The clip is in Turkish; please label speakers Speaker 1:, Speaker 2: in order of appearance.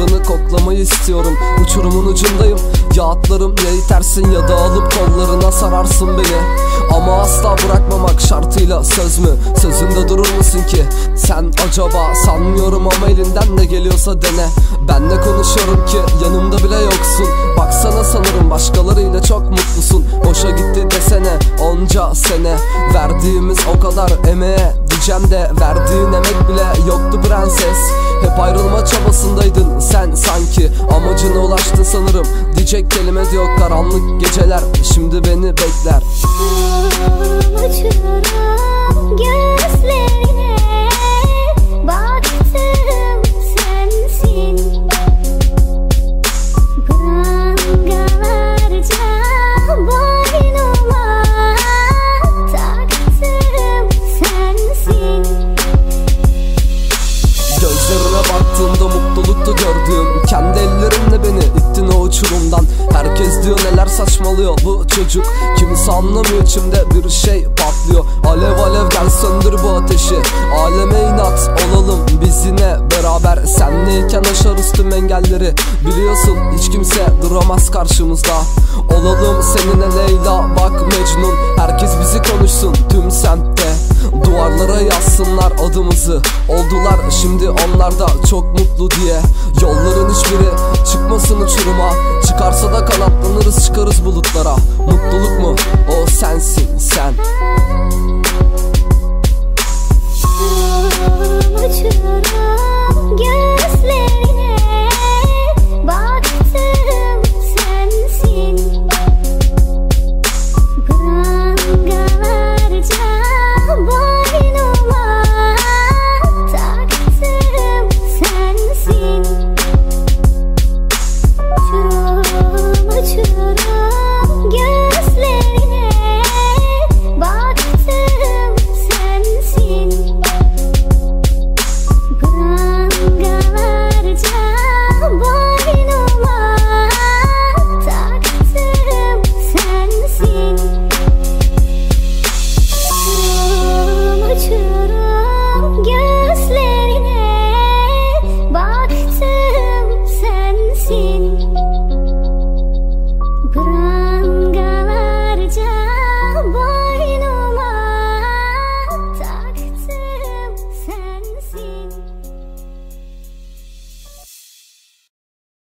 Speaker 1: Kanadını koklamayı istiyorum. Uçurumun ucundayım, ya atlarım ya itersin ya da alıp kollarına sararsın beni. Ama asla bırakmamak şartıyla, söz mü? Sözünde durur musun ki? Sen acaba, sanmıyorum ama elinden ne geliyorsa dene. Benle konuşuyorum ki yanımda bile yoksun. Baksana sanırım başkalarıyla çok mutlusun. Boşa gitti desene onca sene. Verdiğimiz o kadar emeğe diyeceğim de verdiğin emek bile yoktu prenses. Hep ayrılma çabasındaydın sen sanki. Amacına ulaştın sanırım, diyecek kelime de yok. Karanlık geceler şimdi beni bekler.
Speaker 2: Açıyorum gözlerine, baktım sensin. Prangalarca boynuma taktım sensin.
Speaker 1: Gözlerine baktığımda mutluluktu gördüğüm. Kendi ellerimle beni ittin o uçurumdan. Herkes diyor neler saçmalıyor bu çocuk. Kimse anlamıyor, içimde bir şey patlıyor. Alev alev gel söndür bu ateşi. Aleme inat olalım biz yine beraber. Senleyken aşarız tüm engelleri. Biliyorsun hiç kimse duramaz karşımızda. Olalım seninle Leyla bak Mecnun. Herkes bizi konuşsun tüm semtte. Duvarlara yazsınlar adımızı. Oldular şimdi onlar da çok mutlu diye. Yolların hiçbiri çıkmasın uçuruma. Çıkarsa da kanatlanırız, çıkarız bulutlara. Mutluluk mu? O sensin sen.
Speaker 2: Açıyorum